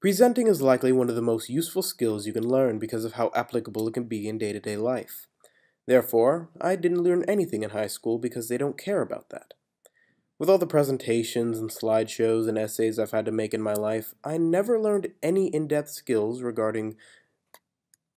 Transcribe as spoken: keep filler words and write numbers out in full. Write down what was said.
Presenting is likely one of the most useful skills you can learn because of how applicable it can be in day-to-day life. Therefore, I didn't learn anything in high school because they don't care about that. With all the presentations and slideshows and essays I've had to make in my life, I never learned any in-depth skills regarding